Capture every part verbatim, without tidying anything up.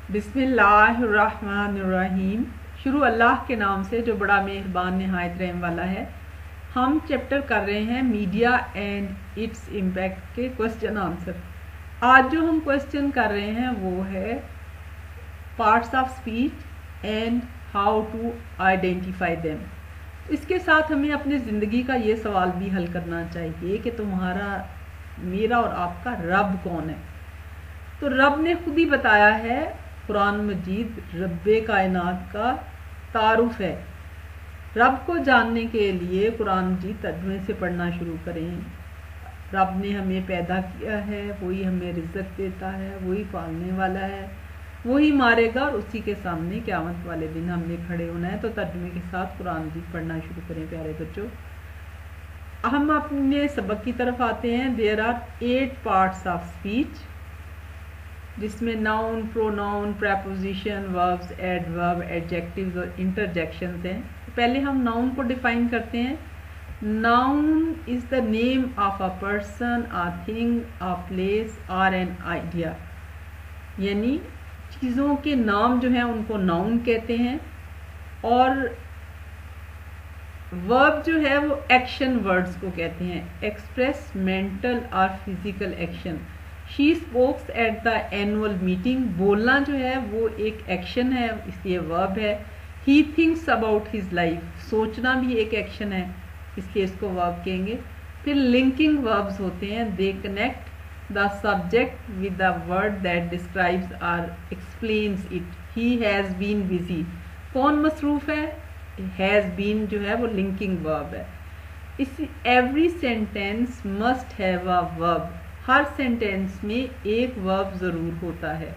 बिस्मिल्लाहिर्रहमानिर्रहीम। शुरू अल्लाह के नाम से जो बड़ा मेहरबान निहायत रहम वाला है। हम चैप्टर कर रहे हैं मीडिया एंड इट्स इम्पैक्ट के क्वेश्चन आंसर। आज जो हम क्वेश्चन कर रहे हैं वो है parts of speech and how to identify them. इसके साथ हमें अपनी ज़िंदगी का ये सवाल भी हल करना चाहिए कि तुम्हारा, मेरा और आपका रब कौन है। तो रब ने खुद ही बताया है, कुरान मजीद रब्बे कायनात का तारुफ है। रब को जानने के लिए कुरान मजीद तर्जुमे से पढ़ना शुरू करें। रब ने हमें पैदा किया है, वही हमें रिज़्क़ देता है, वही पालने वाला है, वही मारेगा और उसी के सामने क़यामत वाले दिन हमने खड़े होना है। तो तर्जुमे के साथ कुरान मजीद पढ़ना शुरू करें प्यारे बच्चों। हम अपने सबक की तरफ आते हैं। There are eight parts of speech, जिसमें noun, pronoun, preposition, verbs, adverb, adjectives और इंटरजेक्शंस हैं। पहले हम नाउन को डिफाइन करते हैं। Noun is the name of a person, a thing, a place और एन आइडिया। यानी चीज़ों के नाम जो हैं उनको नाउन कहते हैं। और वर्ब जो है वो एक्शन वर्ड्स को कहते हैं। एक्सप्रेस मेंटल और physical action. She spokes at the annual meeting. बोलना जो है वो एक एक्शन है, इसलिए वर्ब है। He thinks about his life. सोचना भी एक एक्शन है, इसलिए इसको वर्ब कहेंगे। फिर लिंकिंग वर्ब्स होते हैं। They connect the subject with the word that describes और explains it. He has been busy. कौन मसरूफ है? हैज़ बीन जो है वो लिंकिंग वर्ब है। इस every sentence must have a verb. हर सेंटेंस में एक वर्ब जरूर होता है।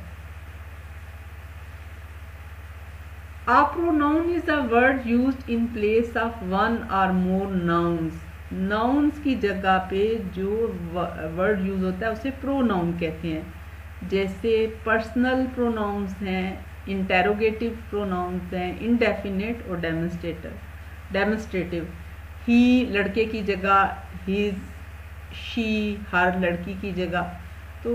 A pronoun is a word used in place of one or more nouns. Nouns की जगह पे जो वर्ड यूज होता है उसे प्रोनाउन कहते हैं। जैसे पर्सनल प्रोनाउंस हैं, इंटेरोगेटिव प्रोनाउंस हैं, इंडेफिनिट और डेमोन्स्ट्रेटिव डेमोन्स्ट्रेटिव ही लड़के की जगह हिज, शी हर लड़की की जगह। तो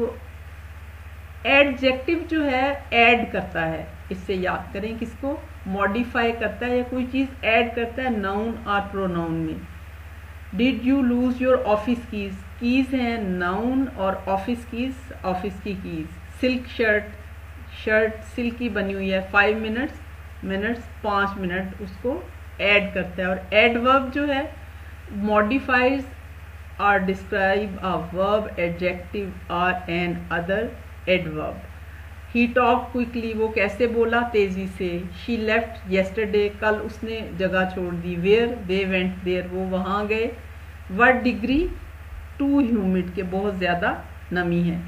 एडजेक्टिव जो है ऐड करता है, इससे याद करें किसको, मॉडिफाई करता है या कोई चीज़ ऐड करता है नाउन और प्रोनाउन में। Did you lose your office keys. Keys हैं नाउन और ऑफिस कीज ऑफिस की keys. Silk shirt, shirt silk की बनी हुई है। फाइव मिनट्स, मिनट्स पाँच मिनट, उसको ऐड करता है। और एडवर्ब जो है modifies or describe a verb, adjective or an other adverb. He talked quickly, वो कैसे बोला, तेजी से। She left yesterday, कल उसने जगह छोड़ दी। Where, they went there, वो वहाँ गए। What degree, too humid, के बहुत ज़्यादा नमी है।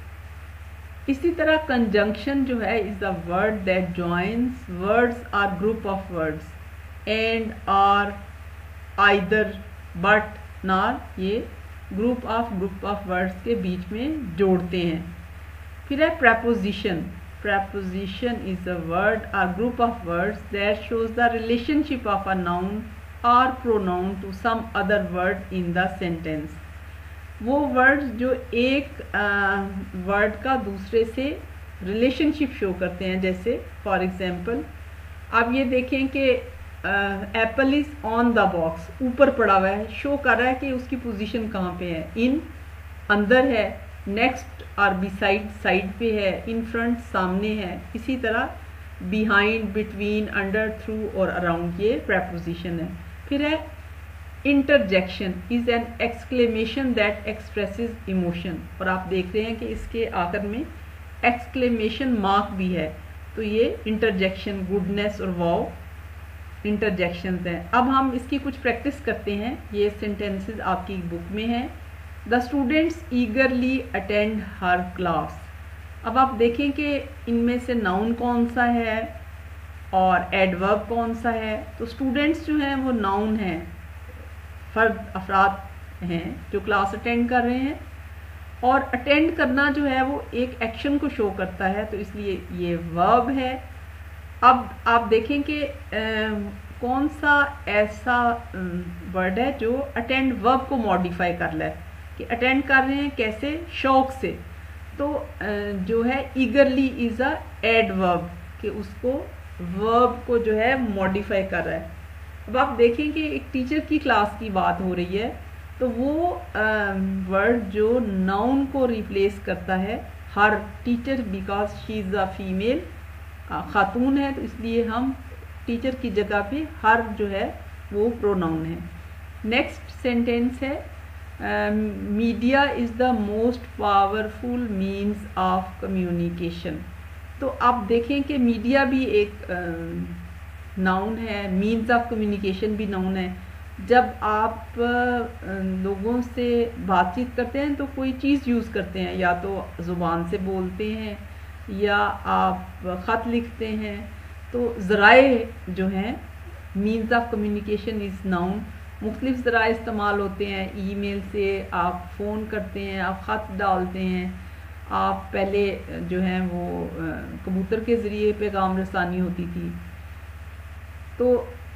इसी तरह conjunction जो है is the word that joins words or group of words and or either but nor, ये group of group of words के बीच में जोड़ते हैं। फिर है preposition. Preposition is a word और group of words that shows the relationship of a noun और pronoun to some other word in the sentence. वो वर्ड्स जो एक वर्ड uh, का दूसरे से रिलेशनशिप शो करते हैं। जैसे फॉर एग्जाम्पल आप ये देखें कि apple is on the box, ऊपर पड़ा हुआ है, शो कर रहा है कि उसकी पोजीशन कहाँ पे है। इन अंदर है, नेक्स्ट और बिसाइड साइड पे है, इन फ्रंट सामने है। इसी तरह बिहाइंड, बिटवीन, अंडर, थ्रू और अराउंड, ये प्रेपोजिशन है। फिर है interjection is an exclamation that expresses emotion. और आप देख रहे हैं कि इसके आखिर में एक्सक्लेमेशन मार्क भी है। तो ये इंटरजेक्शन, गुडनेस और वाव इंटरजेक्शंस हैं। अब हम इसकी कुछ प्रैक्टिस करते हैं। ये सेंटेंसेस आपकी बुक में हैं। The students eagerly attend her class. अब आप देखें कि इनमें से नाउन कौन सा है और एडवर्ब कौन सा है। तो स्टूडेंट्स जो हैं वो नाउन हैं, फर्द अफराद हैं जो क्लास अटेंड कर रहे हैं। और अटेंड करना जो है वो एक एक्शन को शो करता है, तो इसलिए ये वर्ब है। अब आप देखें कि कौन सा ऐसा वर्ड है जो अटेंड वर्ब को मॉडिफाई कर ले, कि अटेंड कर रहे हैं कैसे, शौक से। तो जो है ईगरली इज अ एडवर्ब, कि उसको वर्ब को जो है मॉडिफाई कर रहा है। अब आप देखें कि एक टीचर की क्लास की बात हो रही है, तो वो वर्ड जो नाउन को रिप्लेस करता है, her teacher, because she is a female, खातून है, तो इसलिए हम टीचर की जगह पे हर जो है वो प्रोनाउन है। नेक्स्ट सेंटेंस है media is the most powerful means of communication. तो आप देखें कि मीडिया भी एक नाउन है, मीन्स ऑफ कम्युनिकेशन भी नाउन है। जब आप लोगों से बातचीत करते हैं तो कोई चीज़ यूज़ करते हैं, या तो ज़ुबान से बोलते हैं या आप ख़त लिखते हैं, तो ज़राए जो हैं means of communication is noun. मुख्तलिफ ज़राए इस्तेमाल होते हैं, ईमेल से आप फ़ोन करते हैं, आप ख़त डालते हैं, आप पहले जो है वो कबूतर के ज़रिए पैगाम रसानी होती थी। तो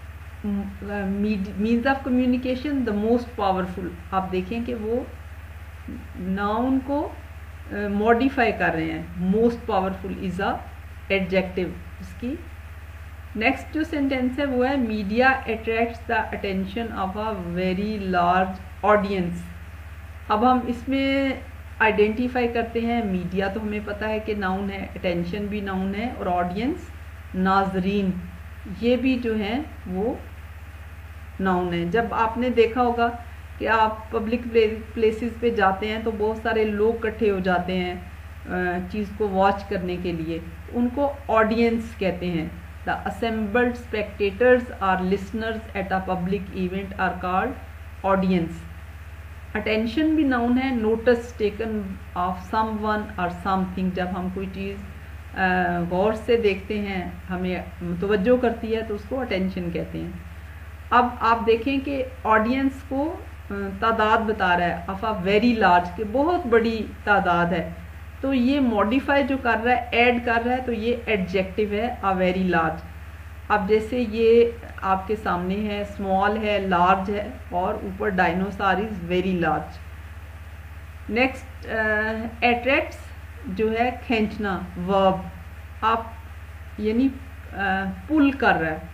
means of communication the most powerful, आप देखें कि वो नाउन को मॉडिफाई uh, कर रहे हैं। Most powerful is a adjective इसकी। नेक्स्ट जो सेंटेंस है वो है media attracts the attention of a very large audience. अब हम इसमें आइडेंटिफाई करते हैं, मीडिया तो हमें पता है कि नाउन है, अटेंशन भी नाउन है, और ऑडियंस नाजरीन ये भी जो है वो नाउन है। जब आपने देखा होगा कि आप पब्लिक प्लेसेस पे जाते हैं तो बहुत सारे लोग इकट्ठे हो जाते हैं चीज़ को वॉच करने के लिए, उनको ऑडियंस कहते हैं। The assembled spectators or listeners at a public event are called audience. Attention भी नाउन है, नोटिस टेकन ऑफ समवन और समथिंग। जब हम कोई चीज़ गौर से देखते हैं, हमें मुतवज्जो करती है, तो उसको अटेंशन कहते हैं। अब आप देखें कि ऑडियंस को तादाद बता रहा है ऑफ अ वेरी लार्ज, के बहुत बड़ी तादाद है, तो ये मॉडिफाई जो कर रहा है, ऐड कर रहा है, तो ये एडजेक्टिव है अ वेरी लार्ज। अब जैसे ये आपके सामने है, स्मॉल है, लार्ज है, और ऊपर dinosaur is very large. Next attracts जो है खींचना, वर्ब, आप यानी पुल कर रहा है।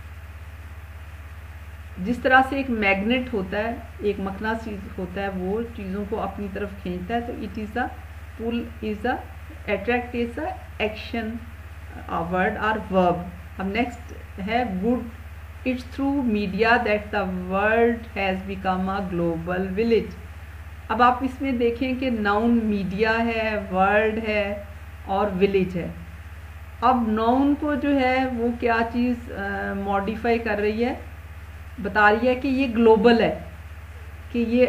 जिस तरह से एक मैग्नेट होता है, एक मकनातीस होता है, वो चीज़ों को अपनी तरफ खींचता है, तो it is a pull is a attract is a action word और वर्ब। अब नेक्स्ट है good, it's through media that the world has become a global village. अब आप इसमें देखें कि नाउन मीडिया है, वर्ल्ड है और विलेज है। अब नाउन को जो है वो क्या चीज़ मॉडिफाई कर रही है, बता रही है कि ये ग्लोबल है, कि ये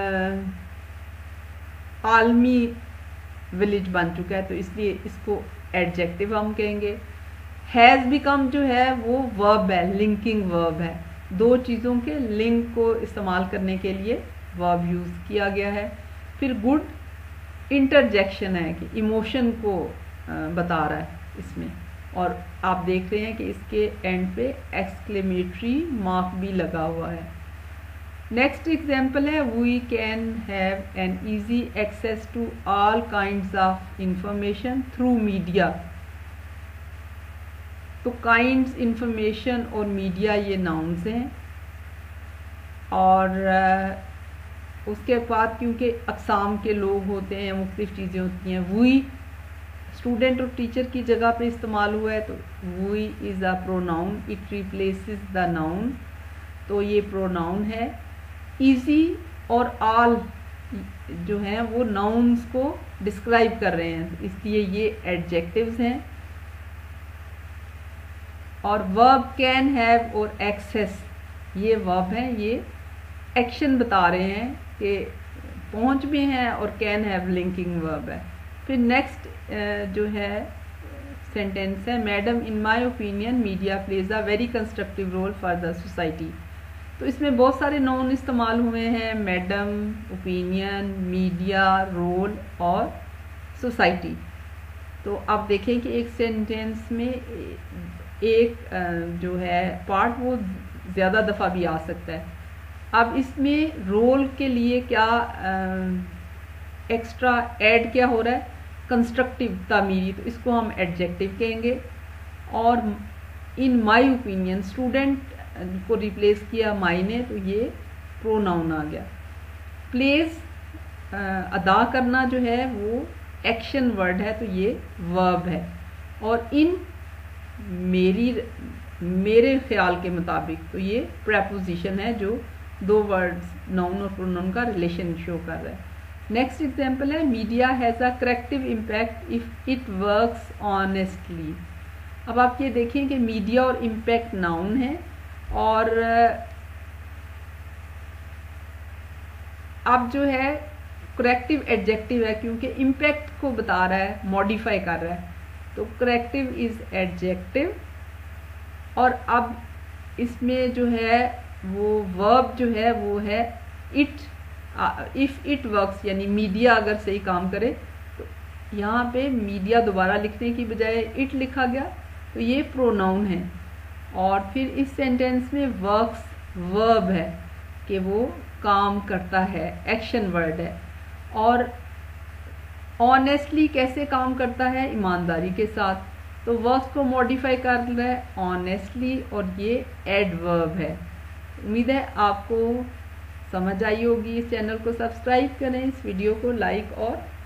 आलमी विलेज बन चुका है, तो इसलिए इसको एडजेक्टिव हम कहेंगे। हैज़ बिकम जो है वो वर्ब है, लिंकिंग वर्ब है, दो चीज़ों के लिंक को इस्तेमाल करने के लिए वर्ब यूज़ किया गया है। फिर गुड इंटरजेक्शन है, कि इमोशन को बता रहा है इसमें, और आप देख रहे हैं कि इसके एंड पे एक्सक्लेमेटरी मार्क भी लगा हुआ है। नेक्स्ट एग्जाम्पल है we can have an easy access to all kinds of information through media. तो काइंड्स, इंफॉर्मेशन और मीडिया ये नाउन्स हैं, और उसके बाद क्योंकि अक़साम के लोग होते हैं, मुख्तलिफ चीज़ें होती हैं, वी स्टूडेंट और टीचर की जगह पे इस्तेमाल हुआ है, तो we is a pronoun, it replaces the noun, तो ये प्रोनाउन है। इजी और ऑल जो हैं वो नाउन्स को डिस्क्राइब कर रहे हैं, इसलिए ये एडजेक्टिव्स हैं। और वर्ब कैन हैव और एक्सेस ये वर्ब हैं, ये एक्शन बता रहे हैं कि पहुंच में है, और कैन हैव लिंकिंग वर्ब है। फिर नेक्स्ट जो है सेंटेंस है madam in my opinion media plays a very constructive role for the society. तो इसमें बहुत सारे नाउन इस्तेमाल हुए हैं, मैडम, ओपिनियन, मीडिया, रोल और सोसाइटी। तो आप देखें कि एक सेंटेंस में एक जो है पार्ट वो ज़्यादा दफ़ा भी आ सकता है। अब इसमें रोल के लिए क्या एक्स्ट्रा ऐड क्या हो रहा है, कंस्ट्रक्टिव तामीरी, तो इसको हम एडजेक्टिव कहेंगे। और इन माय ओपिनियन स्टूडेंट को रिप्लेस किया माई ने, तो ये प्रोनाउन आ गया। प्लेस अदा करना जो है वो एक्शन वर्ड है, तो ये वर्ब है। और इन मेरी मेरे ख्याल के मुताबिक, तो ये प्रेपोजिशन है जो दो वर्ड्स नाउन और प्रोनाउन का रिलेशन शो कर रहा है। नेक्स्ट एग्जांपल है media has a corrective impact if it works honestly. अब आप ये देखें कि मीडिया और इम्पैक्ट नाउन है और अब जो है करेक्टिव एडजेक्टिव है, क्योंकि इम्पैक्ट को बता रहा है, मॉडिफाई कर रहा है, तो करेक्टिव इज एडजेक्टिव। और अब इसमें जो है वो वर्ब जो है वो है इट। इफ इट वर्क्स यानी मीडिया अगर सही काम करे, तो यहाँ पे मीडिया दोबारा लिखने की बजाय इट लिखा गया, तो ये प्रोनाउन है। और फिर इस सेंटेंस में वर्क्स वर्ब है कि वो काम करता है, एक्शन वर्ड है। और ऑनेस्टली कैसे काम करता है? ईमानदारी के साथ। तो वर्क्स को मॉडिफाई कर रहा है ऑनेस्टली, और ये एडवर्ब है। उम्मीद है आपको समझ आई होगी। इस चैनल को सब्सक्राइब करें, इस वीडियो को लाइक और